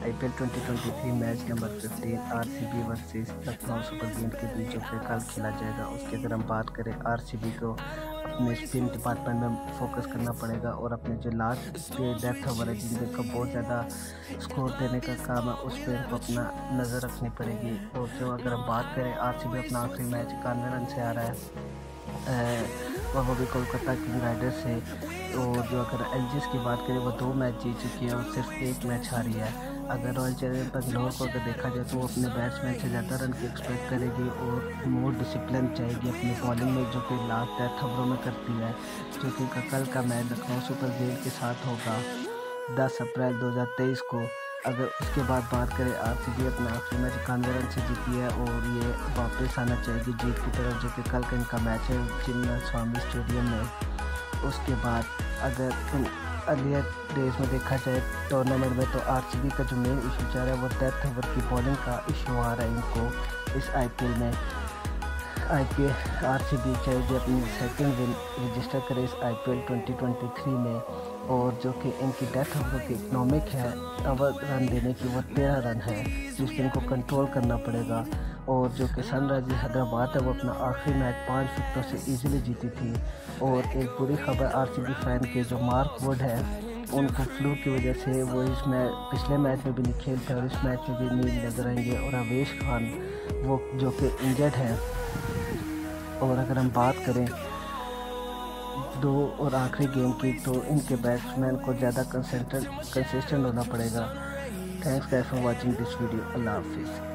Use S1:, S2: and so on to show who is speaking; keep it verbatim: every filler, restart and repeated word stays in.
S1: IPL twenty twenty three match number पंद्रह RCB versus Lucknow Super Kings के बीच जो कि कल खेला जाएगा, उसकी अगर हम बात करें आरसीबी को अपने स्पिन डिपार्टमेंट में फोकस करना पड़ेगा और अपने जो लास्ट के डेथ ओवर है जिनमें को बहुत ज़्यादा स्कोर देने का काम है उस पर इनको अपना नज़र रखनी पड़ेगी। और जो अगर हम बात करें आरसीबी अपना आखिरी मैच इक्यानवे रन से आ रहा है और वो भी कोलकाता किंग राइडर्स से। और जो अगर एलजीएस की बात करें वो दो मैच जीत चुकी है और सिर्फ एक मैच हारी है। अगर रॉयल चैलेंजर्स बैंगलोर को अगर देखा जाए तो वो अपने बैट्समैन से ज़्यादा रन की एक्सपेक्ट करेगी और मोर डिसिप्लिन चाहेगी अपनी बॉलिंग में, जो कि लास्ट डेथ ओवरों में करती है। जो कि कल का मैच लखनऊ सुपर किंग्स के साथ होगा दस अप्रैल दो हज़ार तेईस को। अगर उसके बाद बात करें आरसीबी अपना आखिरी मैच इक्यानवे रन से जीती है और ये वापस आना चाहेगी जीत की तरफ, जो कि कल का इनका मैच है चिन्ना स्वामी स्टेडियम में। उसके बाद अगर अर्लियर डेज में देखा जाए टूर्नामेंट में तो आरसीबी का जो मेन इशू चल रहा है वो डेथ ओवर की बॉलिंग का इशू आ रहा है इनको इस आईपीएल में। आईपीएल आरसीबी चाहेगी अपनी सेकंड विन रजिस्टर करे इस आईपीएल ट्वेंटी ट्वेंटी थ्री में, और जो कि इनकी डेथ ओवर की इकनॉमिक है ओवर रन देने की वो तेरह रन है, जिस पर इनको कंट्रोल करना पड़ेगा। और जो कि सनराइजर्स हैदराबाद है वो अपना आखिरी मैच पाँच विकेटों से इजीली जीती थी। और एक बुरी खबर आरसीबी फैन के जो मार्क वुड है उनको फ्लू की वजह से वो इस मैच पिछले मैच में भी नहीं खेल पाए और इस मैच में भी नहीं नजर आएंगे। और अवेश खान वो जो कि इंजर्ड है। और अगर हम बात करें दो और आखिरी गेम की तो इनके बैट्समैन को ज़्यादा कंसिस्टेंट कंसिस्टेंट होना पड़ेगा। Thanks guys for watching this video. अल्लाह हाफिज़।